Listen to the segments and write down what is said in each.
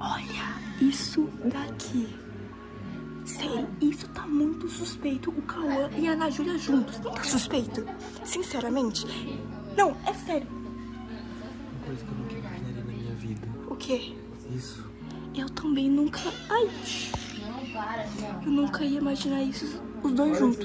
Olha isso daqui. Sério, isso tá muito suspeito. O Cauã e a Ana Júlia juntos. Não tá suspeito? Sinceramente. Não, é sério. Uma coisa que eu nunca imaginaria na minha vida. O quê? Isso. Eu também nunca... Ai. Eu nunca ia imaginar isso. Os dois juntos.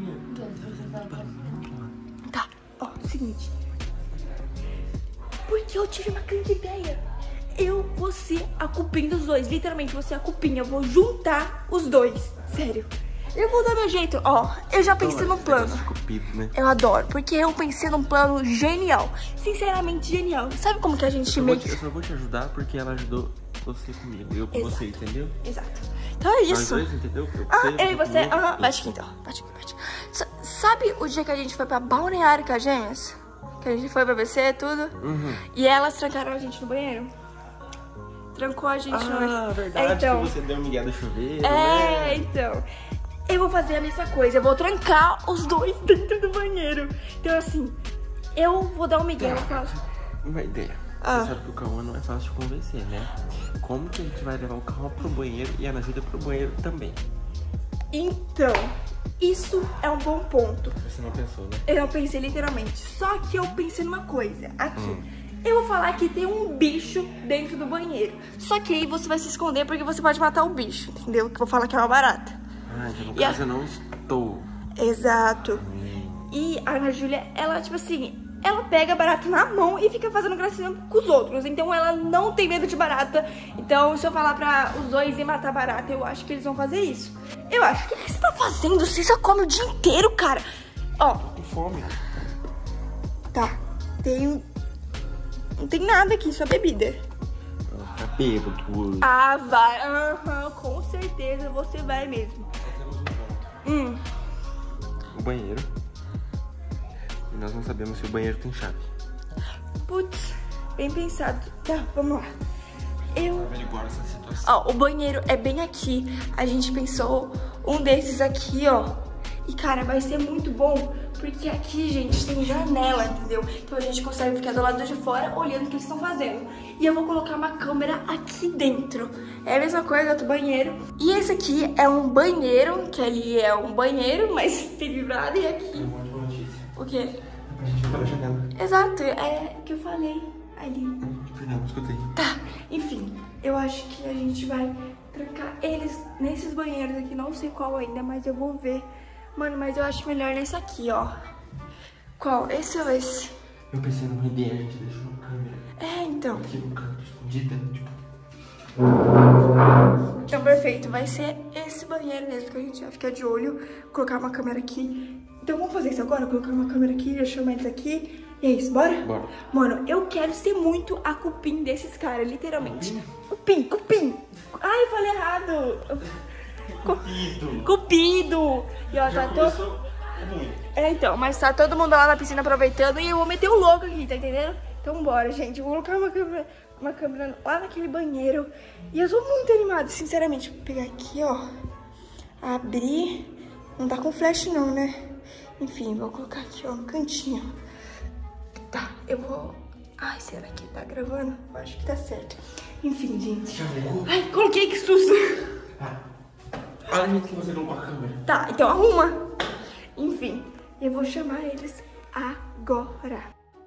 Tá, ó, seguinte. Porque eu tive uma grande ideia. Eu vou ser a cupim dos dois. Literalmente, vou ser a cupim. Eu vou juntar os dois. Sério. Eu vou dar meu jeito. Ó, eu já pensei num plano. Cupido, né? Eu adoro. Porque eu pensei num plano genial. Sinceramente, genial. Sabe como que a gente meio que... Eu só vou te ajudar porque ela ajudou você comigo. Eu com você, entendeu? Exato. Então é isso. Nós dois, entendeu? Eu e você. Aham, bate aqui então. Bate aqui, bate. Sabe o dia que a gente foi pra Balneário com as gêmeas? Que a gente foi pra BC, tudo? Uhum. E elas trancaram a gente no banheiro? Trancou a gente no banheiro. Ah, verdade, então, que você deu um migué do chuveiro, né? Então. Eu vou fazer a mesma coisa. Eu vou trancar os dois dentro do banheiro. Então, assim, eu vou dar um migué. Eu falo. Uma ideia. Você sabe que o Cauã não é fácil de convencer, né? Como que a gente vai levar o Cauã pro banheiro e a Ana Júlia pro banheiro também? Então, isso é um bom ponto. Você não pensou, né? Eu pensei literalmente. Só que eu pensei numa coisa. Aqui. Eu vou falar que tem um bicho dentro do banheiro. Só que aí você vai se esconder porque você pode matar o bicho, entendeu? Que eu vou falar que é uma barata. Ah, então no caso eu não estou. Exato. E a Ana Júlia, ela, tipo assim, ela pega a barata na mão e fica fazendo gracinha com os outros. Então ela não tem medo de barata. Então se eu falar pra os dois ir matar a barata, eu acho que eles vão fazer isso. Eu acho. O que você tá fazendo? Você só come o dia inteiro, cara. Ó. Tô com fome. Tá. Não tem nada aqui, só bebida. Tá bêbado. Ah, vai. Aham, com certeza você vai mesmo. Temos um ponto. O banheiro. E nós não sabemos se o banheiro tem chave. Putz, bem pensado. Tá, vamos lá. Averiguar essa situação. Ó, o banheiro é bem aqui. A gente pensou um desses aqui, ó. E, cara, vai ser muito bom. Porque aqui, gente, tem janela, entendeu? Então a gente consegue ficar do lado de fora olhando o que eles estão fazendo. E eu vou colocar uma câmera aqui dentro. É a mesma coisa do banheiro. E esse aqui é um banheiro, que ali é um banheiro, mas tem vibrado. E aqui... Uma ótima notícia. O quê? A gente vai pela janela. Exato, é o que eu falei ali. Perdão, escutei. Tá, enfim, eu acho que a gente vai trancar eles nesses banheiros aqui. Não sei qual ainda, mas eu vou ver. Mano, mas eu acho melhor nesse aqui, ó. Qual? Esse ou esse? Eu pensei numa ideia, a gente deixou uma câmera Então. aqui no canto, escondida, tipo. Então, perfeito. Vai ser esse banheiro mesmo que a gente vai ficar de olho. Colocar uma câmera aqui. Então, vamos fazer isso agora? Colocar uma câmera aqui, já chamar eles aqui. E é isso, bora? Bora. Mano, eu quero ser muito a cupim desses caras, literalmente. Cupim. Ai, eu falei errado. Cupido. E ó, Já tá começou ruim. então, mas tá todo mundo lá na piscina aproveitando e eu vou meter o louco aqui, tá entendendo? Então bora, gente. Eu vou colocar uma câmera lá naquele banheiro. E eu tô muito animada, sinceramente. Vou pegar aqui, ó. Abrir. Não tá com flash não, né? Enfim, vou colocar aqui, ó, no cantinho. Tá, eu vou... Ai, será que tá gravando? Eu acho que tá certo. Enfim, gente. Já ligou? Ai, coloquei, que susto. Olha o jeito que você colocou a câmera. Tá, então arruma. Enfim, eu vou chamar eles agora.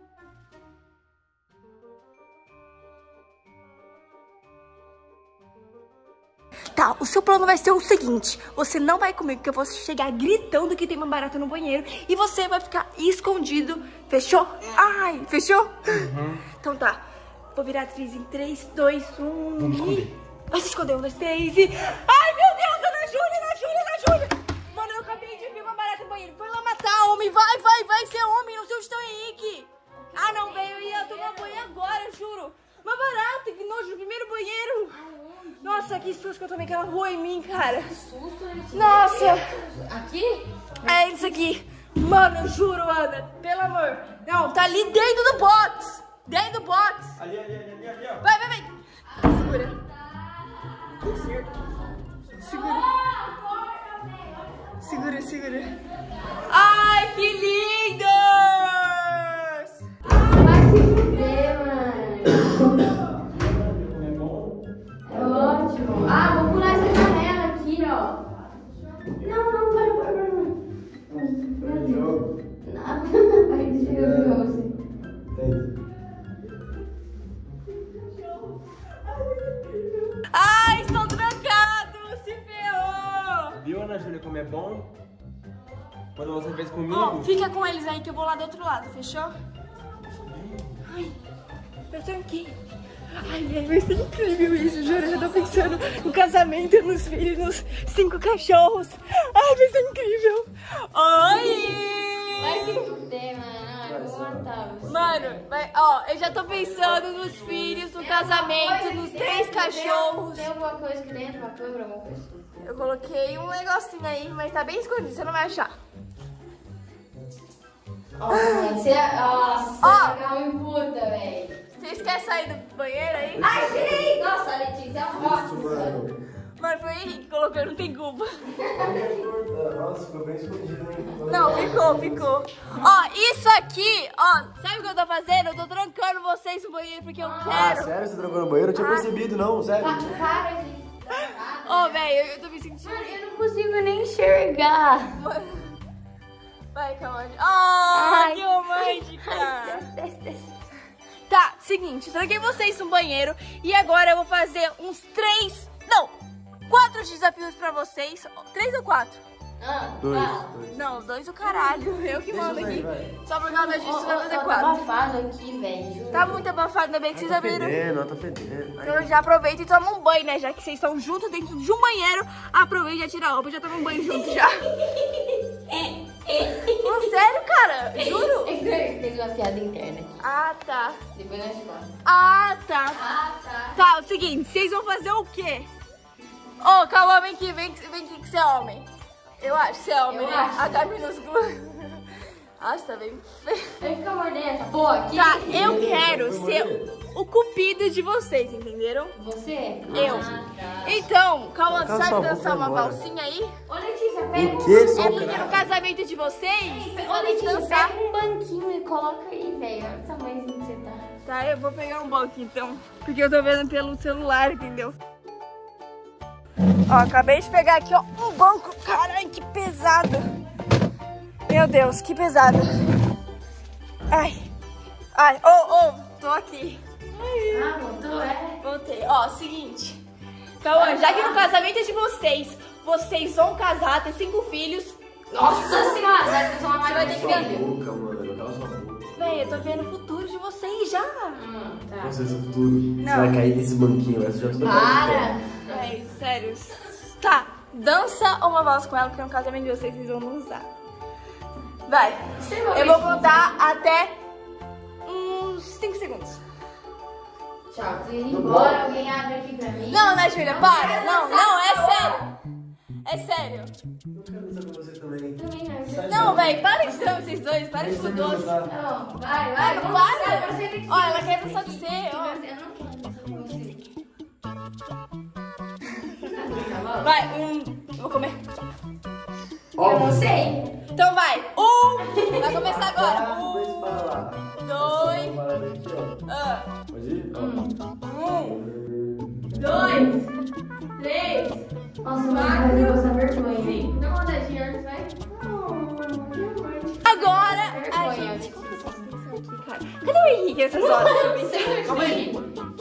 Tá, o seu plano vai ser o seguinte. Você não vai comigo, porque eu vou chegar gritando que tem uma barata no banheiro. E você vai ficar escondido. Fechou? Ai, fechou? Então tá. Vou virar atriz em 3, 2, 1 Vamos e... esconder. Vai se esconder, 1, 2, 3 e... Ai, meu Deus, Ana Júlia. Mano, eu acabei de ver uma barata no banheiro. Foi lá matar homem. Vai ser homem. Não sei onde está o Henrique. Ah, não, velho. Eu ia tomar banho agora, eu juro. Uma barata, que nojo, no primeiro banheiro. Nossa, que susto que eu tomei, que ela voou em mim, cara. Que susto, gente. Nossa. Aqui? É isso aqui. Mano, eu juro, Ana. Pelo amor. Não, tá ali dentro do box. Dentro do box. Ali, ó. Vai. Segura. Segura. Ai, que lindos! Vai se fuder, mano. É bom. É ótimo. Ah, vou pular essa janela aqui, ó. Não, para. Meu Deus. Nada. Aí, deixa eu jogar você. Ai, estou trancado! Se ferrou! Viu, Ana Júlia, como é bom? Quando você fez comigo? Ó, fica com eles aí que eu vou lá do outro lado, fechou? Ai, eu tranquei. Ai, vai ser incrível isso, juro. Eu já tô pensando no casamento, nos filhos, nos 5 cachorros. Ai, vai ser incrível. Oi! Vai se fuder, mano. Eu vou matar você. Mano, ó, eu já tô pensando nos filhos, no casamento, nos 3 cachorros. Tem alguma coisa aqui dentro? Uma câmera, alguma coisa? Eu coloquei um negocinho aí, mas tá bem escondido, você não vai achar. Nossa, Ó. legal e puta, velho. Vocês querem sair do banheiro aí? Achei! Nossa, Letícia, é um ótimo. Mano, foi o Henrique que colocou, não tem culpa. Nossa, ficou bem escondido. Não, ficou. Ó, isso aqui, ó, sabe o que eu tô fazendo? Eu tô trancando vocês no banheiro porque eu quero. Sério, você trancou no banheiro? Eu tinha percebido, não, sério. Para, gente. Ó, velho, eu tô me sentindo... Mano, eu não consigo nem enxergar. Vai, calma. Oh, que romântica. Desce. Tá, seguinte, tranquei vocês no banheiro e agora eu vou fazer uns 4 desafios pra vocês. 3 ou 4? Dois. Não, 2 o caralho. Eu que mando Deixa eu aqui. sair, vai. Só por causa disso você vai fazer Tá 4. abafado aqui, velho. Tá muito abafado, ainda bem que vocês Tá abriram. fedendo, tá fedendo. Então já aproveita e toma um banho, né? Já que vocês estão juntos dentro de um banheiro, aproveita e já tira a roupa, já toma um banho junto já. Não, sério, cara? Juro? Fez uma piada interna aqui. Ah, tá. Depois nós falamos. Ah, tá. Tá. Tá, o seguinte, vocês vão fazer o quê? Ô, calma, vem aqui que você é homem. Eu acho que você é homem, Eu né? acho. H minúsculo. Nossa, tá bem feio. Vai ficar mordendo essa porra aqui? Tá, eu quero ser o cupido de vocês, entenderam? Você? Eu. Ah, tá. Então, calma, Cala sabe sua dançar boca uma agora. valsinha aí? Ô, Letícia, pega O quê? Só É o porque no casamento de vocês, Ô, Letícia, dançar. pega um banquinho e coloca aí, velho. Olha o tamanhozinho que você tá. Tá, eu vou pegar um banco então, porque eu tô vendo pelo celular, entendeu? Ó, acabei de pegar aqui, ó, um banco. Caralho, que pesado. Meu Deus, que pesado. Ai, tô aqui. Ah, voltou, é? Voltei. Ó, seguinte. Cauã, já que no casamento é de vocês, vocês vão casar, ter 5 filhos. Nossa senhora, vai ter uma Você vai ter máquina de filho? filho. boca, mano. Cala sua boca. Véi, eu tô vendo o futuro de vocês já. Tá. Você é seu futuro. Não. Você vai cair nesse banquinho, essa já tudo Para! Véi, sério. Tá, dança uma valsa com ela, porque no casamento de vocês vão não usar. Vai, eu vou contar até uns 5 segundos. Tchau, tô indo embora. Alguém abre aqui pra mim. Não, né, Júlia? Para. Não, é sério. É sério. Eu quero dançar com você também. Também não. Não, véi, para de ser vocês dois, para de ser doce. Não, vai. Mano, Vamos dançar, para. você tem que- Ó, ela quer dançar com você, ó. Eu não quero dançar com você. Vai, vou comer. Eu não sei. Então vai, vai começar agora. Dois para lá. 2, Parada aqui, ó. Pode ir? Ó. 2, 3, Nossa, mas vai passar vergonha. 5. Dá uma rodadinha antes, vai. Agora a Vergonha. gente... Cadê o Henrique essas horas? Calma aí.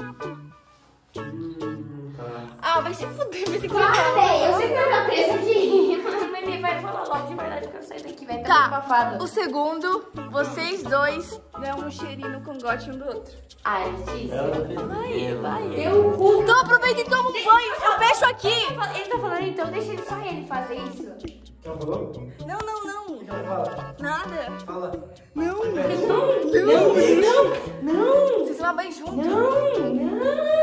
Ah, vai se fuder, vai se Para, eu sei que eu já preso aqui. Mas ele vai falar logo de verdade que eu saio daqui. Vai estar muito Tá, abafado. o segundo, vocês dois dão um cheirinho no cangote um do outro. Ai, Letícia. Vai. Deu o cu. Então aproveita e toma um banho, eu fecho aqui. Ele tá falando, então deixa só ele fazer isso. Já falou? Não. Fala. Nada. Fala. Não. Vocês tomam banho junto. Não.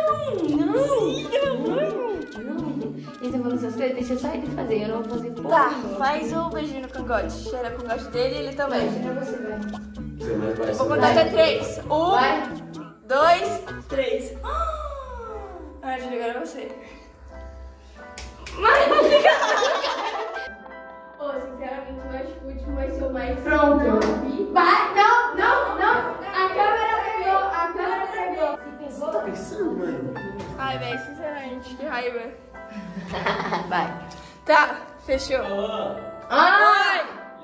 Ele tá falando essas coisas, deixa só ele fazer, eu não vou fazer porra. Tá, nenhuma. faz o beijinho no cangote. Cheira o cangote dele e ele também. Imagina você, vai. Você vai Vou ser. contar até 3. 1, Vai. 2, 3. Ai, Júlia, agora é você. Ô, sinceramente, eu acho que o último vai ser o mais... Pronto. Não. Vai, não. A câmera pegou. Você tá pensando, mano? Ai, velho, sinceramente, que raiva. Vai. Tá, fechou. Ai!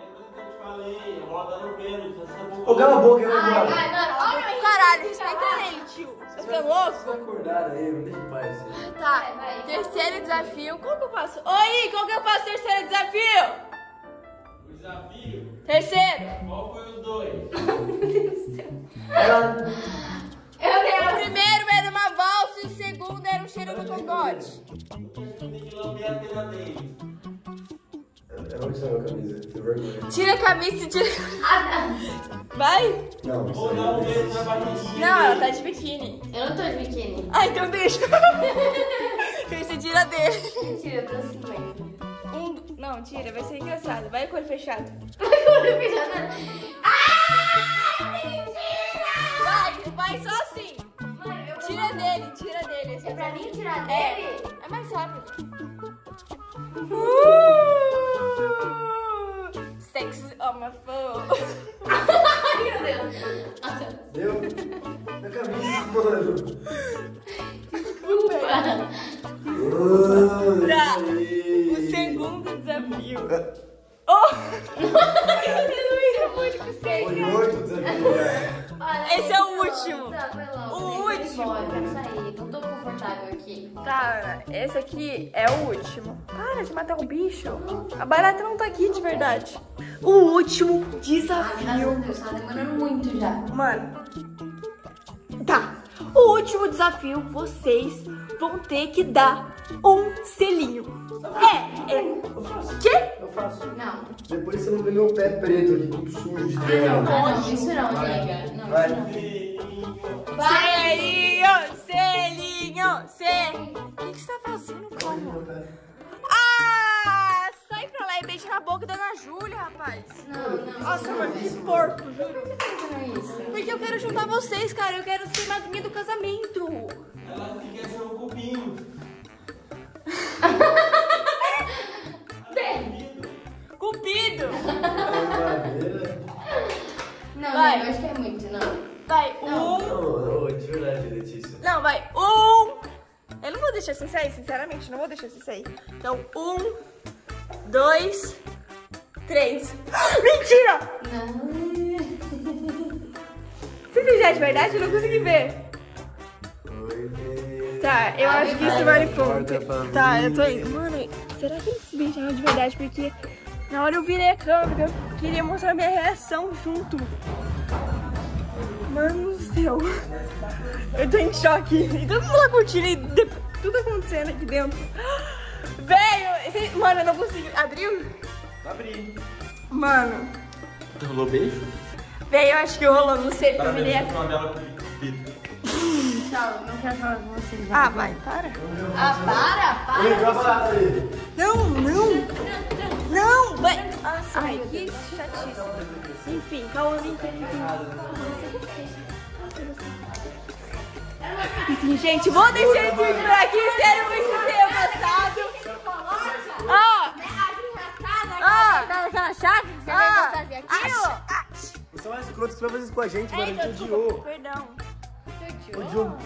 Ô, cala a boca, eu vou Ai, embora. mano, olha aí. Caralho, respeita ele, tio. Você é louco? Acordado aí, me deixa em paz. Tá, terceiro desafio. Qual que eu faço? Oi, qual que eu faço terceiro desafio? O desafio? Terceiro. Qual foi os dois? O primeiro era uma valsa e o segundo era um cheiro no cangote. Tem que lamber a tela dele. Eu não tirei a camisa, tenho vergonha. Tira a camisa e tira. Vai? Não, isso Ou aí dá um não beijo na barriguinha. Não, ela tá de biquíni. Eu não tô de biquíni. Ah, então deixa. Você tira dele. Mentira, eu tô assim mesmo. Não, tira, vai ser engraçado. Vai com o olho fechado. Vai só assim. Mano, eu Tira dele, tira dele. É pra mim tirar É, dele? é mais rápido. Sexy homophobe. Ai, meu Deus. Nossa, deu? Na camisa, mano. Tá. O segundo desafio. Oh! Eu não muito com vocês, Foi cara. muito desafio, né? Esse é o último. Tá, vai logo. O Deixa eu ir último. embora, eu quero sair. Não tô confortável aqui. Tá, Ana, esse aqui é o último. Para de matar um bicho. A barata não tá aqui de verdade. O último Ai, desafio. graças a Deus, tá demorando muito já. Mano. Tá. O último desafio, vocês vão ter que dar um selinho. Eu faço. Quê? Eu faço. Não. Depois você não vê meu pé preto aqui, tudo sujo de Ah, terra. não, isso não, Vai. nega. Não, Vai. isso não. Selinho, selinho, selinho. O que você tá fazendo, Olha meu como? pé. Ah, sai pra lá e beija na boca da Ana Júlia, rapaz. Não. Nossa, mano, que porco, juro. Por que tá fazendo isso? Porque eu quero juntar vocês, cara. Eu quero ser madrinha do casamento. Ela quer ser um cubinho. Cupido. Brincadeira. Não, Vai. eu acho que é muito, não. Vai, Não. Não, de verdade, Letícia. Não, vai. Eu não vou deixar sem sair, sinceramente. Não vou deixar sem sair. Então, 1, 2, 3. Mentira! Não. Você viu já de verdade? Eu não consegui ver. Oi, Tá, eu acho que isso vale ponto. Corta pra Tá, mim. eu tô indo. Mano, será que eles se beijaram de verdade? Porque na hora eu virei a câmera, porque eu queria mostrar minha reação junto. Mano do céu. Eu tô em choque. E todo mundo lá curtindo e tudo acontecendo aqui dentro. Velho, mano, eu não consigo. Abriu? Abri. Mano, Rolou beijo? velho, eu acho que rolou, não sei, porque eu virei a... Parabéns, uma bela cupido. Tchau, não quero falar com vocês. Ah, vai, para. Ah, para. Oi, joga lá, aí. Não, vai. Nossa, ai, que chatice. Enfim, calma, Enfim, gente, vou deixar esse vídeo por aqui. Espero que vocês tenham gostado. Aquela chave que você vai fazer aqui, Você é mais escroto que você vai fazer isso com a gente, mano. A gente desculpa, odiou. perdão. Odiou.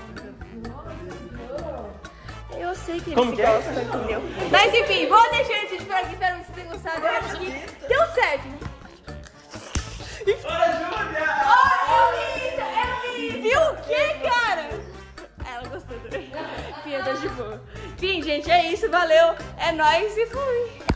Eu sei que Como eles que é? gostam, entendeu? Mas enfim, vou deixar esse vídeo por aqui. Espero que vocês tenham gostado. Eu acho que deu certo, né? Eu vi! Viu o que, cara? Ela gostou também. Enfim, eu tô de boa. Enfim, gente, é isso. Valeu. É nóis e fui.